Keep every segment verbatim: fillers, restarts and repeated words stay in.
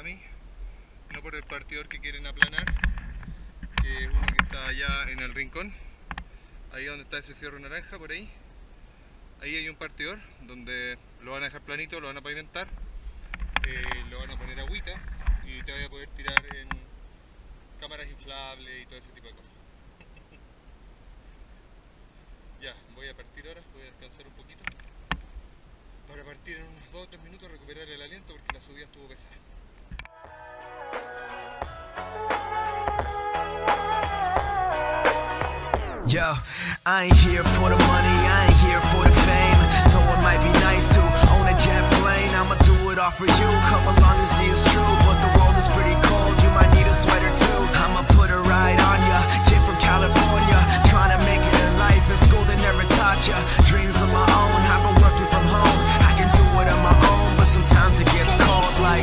mí, no por el partidor que quieren aplanar, que es uno que está allá en el rincón, ahí donde está ese fierro naranja, por ahí. Ahí hay un partidor donde lo van a dejar planito, lo van a pavimentar, eh, lo van a poner agüita y te vas a poder tirar en cámaras inflables y todo ese tipo de cosas. Ya, voy a partir ahora, voy a descansar un poquito para partir en unos dos o tres minutos, recuperar el aliento porque la subida estuvo pesada. Yo, I ain't here for the money, I ain't here for the fame. Though it might be nice to own a jet plane, I'ma do it all for you, come along and see it's true. But the world is pretty cold, you might need a sweater too. I'ma put a ride on ya, kid from California, trying to make it in life in school they never taught ya. Dreams of my own, I've been working from home. I can do it on my own, but sometimes it gets cold like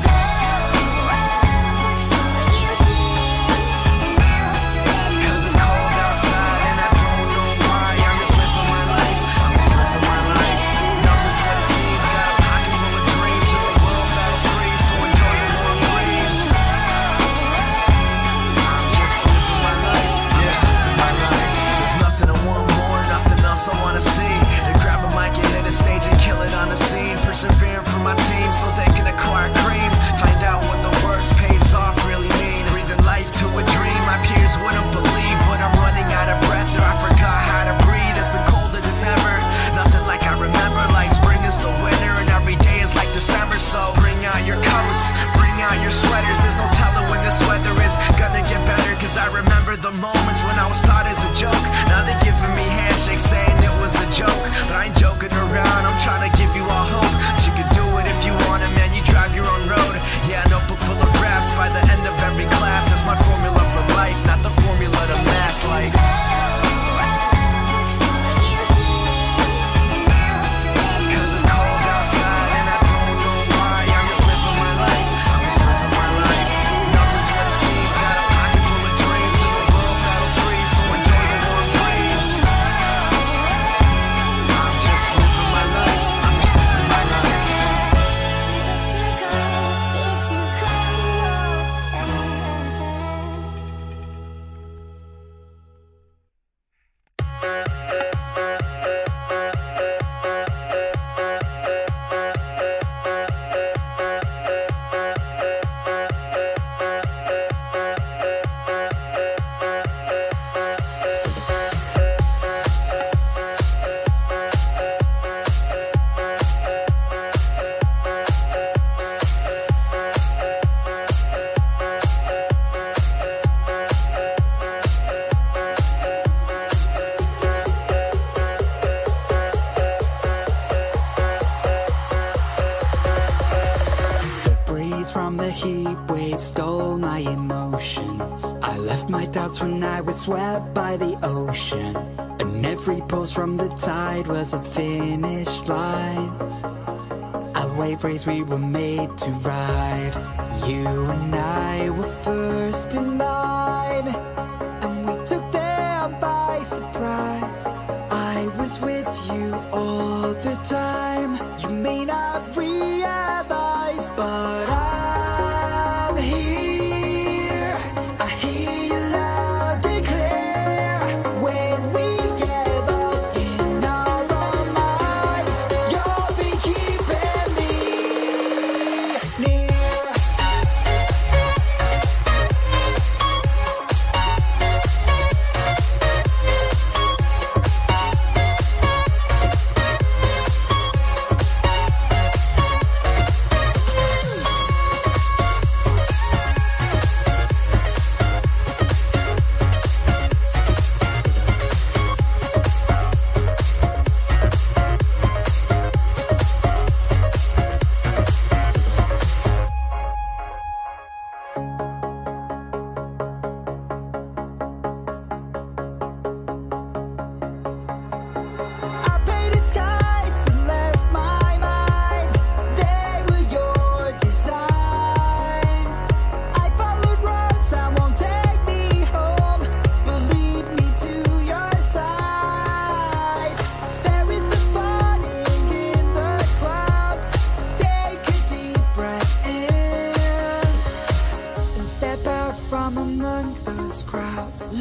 persevering for my team so they can acquire cream. Find out what the words pays off really mean. Breathing life to a dream my peers wouldn't believe, but I'm running out of breath or I forgot how to breathe. It's been colder than ever, nothing like I remember. Like spring is the winter and every day is like December. So bring out your coats, bring out your sweaters. There's no telling when this weather is gonna get better. Cause I remember the moments when I was thought as a joke. Now they're giving me handshakes saying it was a joke. But I ain't joking around, I'm trying to give you all hope. You can do it if you want it, man, you drive your own road. Yeah, a notebook full of raps by the end of every class. That's my formula for life, not the formula to math like cause it's cold outside and I don't know why. I'm just living my life, I'm just living my life. Nothing's what it seems, got a pocket full of dreams in a world that'll freeze, so enjoy the warm breeze. I'm just living my life, I'm just living my life. From the heat wave stole my emotions. I left my doubts when I was swept by the ocean, and every pulse from the tide was a finish line. A wave race we were made to ride. You and I were first in line, and we took them by surprise. I was with you all the time. You may not realize, but I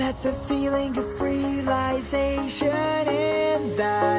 let the feeling of realization in that